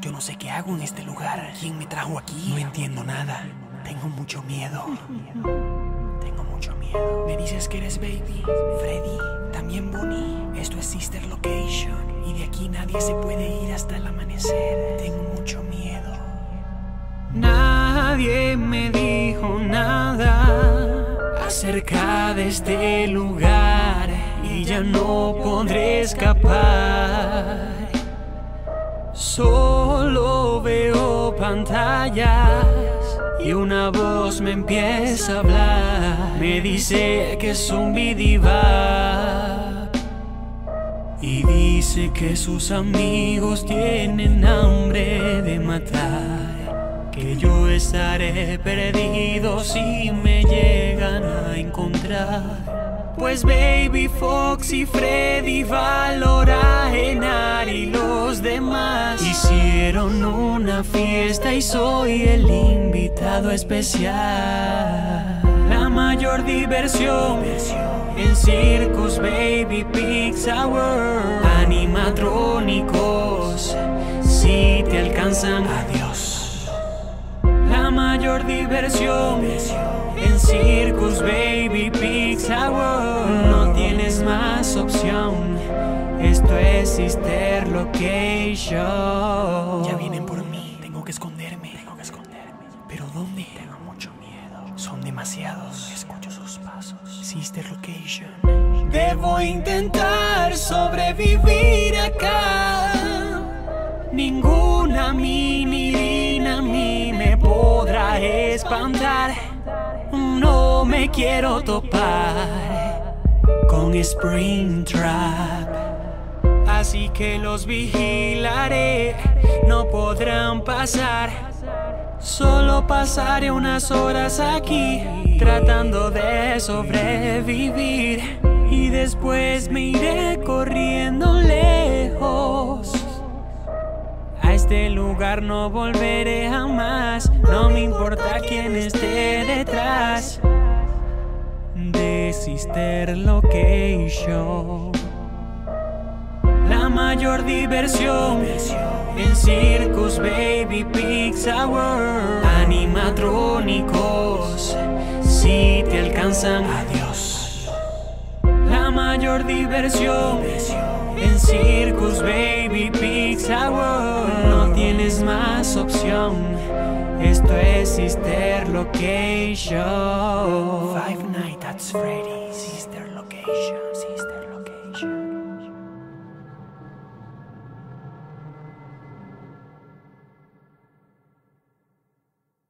Yo no sé qué hago en este lugar. ¿Quién me trajo aquí? No entiendo nada. Tengo mucho miedo. Tengo mucho miedo. Me dices que eres Baby, Freddy, también Bonnie. Esto es Sister Location y de aquí nadie se puede ir hasta el amanecer. Tengo mucho miedo. Nadie me dijo nada acerca de este lugar y ya no podré escapar. Solo veo pantallas y una voz me empieza a hablar. Me dice que es un Vidivac y dice que sus amigos tienen hambre de matar, que yo estaré perdido si me llegan a encontrar. Pues Baby Fox y Freddy, Valora, Enar y los demás hicieron una fiesta y soy el invitado especial. La mayor diversión en Circus Baby Pizza World. Animatrónicos, si te alcanzan, adiós. La mayor diversión en Circus Baby Pizza World. No tienes más opción. Esto es Sister Location. Ya vienen por mí. Tengo que esconderme. ¿Pero dónde? Tengo mucho miedo. Son demasiados. Escucho sus pasos. Sister Location. Debo intentar sobrevivir acá. Ninguna minirina a mí me podrá espantar. No me quiero topar con Springtrap, así que los vigilaré. No podrán pasar. Solo pasaré unas horas aquí tratando de sobrevivir y después me iré corriendo lejos. A este lugar no volveré jamás. No me importa quién esté detrás de Sister Location. La mayor diversión en Circus Baby Pizza World. Animatrónicos, si te alcanzan, adiós. La mayor diversión en Circus Baby Pizza World. No tienes más opción. Esto es Sister Location. Five Nights at Freddy's. Sister Location.